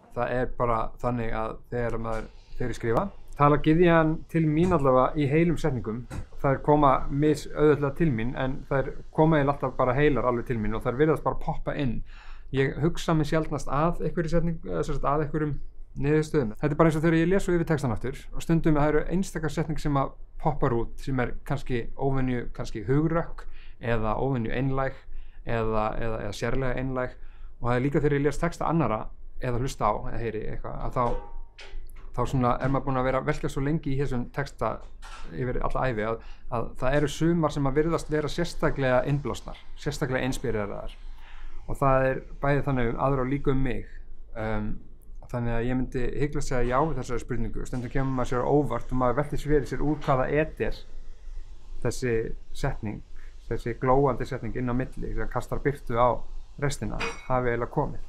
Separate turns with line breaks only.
það bara þannig að þegar ég skrifa tala gyðjan til mín allavega í heilum setningum. Þær koma auðvitað til mín en þær koma alltaf bara heilar alveg til mín og þær virðast bara poppa inn. Ég hugsa mig sjaldnast að einhverju setningu, að einhverjum niðurstöðum. Þetta bara eins og þegar ég les yfir textan aftur og stundum það eru einstakar setning sem að poppar út sem kannski óvenju, kannski hugrökk eða óvenju einlæg eða sérlega einlæg og það líka þegar ég les texta annara eða hlusta á eða heyri eitthvað að þá svona maður búinn að vera velkja svo lengi í þessum texta yfir alla ævi að það eru sumar sem að virðast vera sérstaklega innblásnar, sérstaklega inspíreraðar og það bæði þannig aðra og líka mig. Þannig að ég myndi hygglega segja já við þessari spurningu. Stundum kemur maður sér á óvart og maður veltir fyrir sér úr hvaða þessi setning, þessi glóandi setning inn á milli sem kastar birtu á restina hafi eiginlega komið.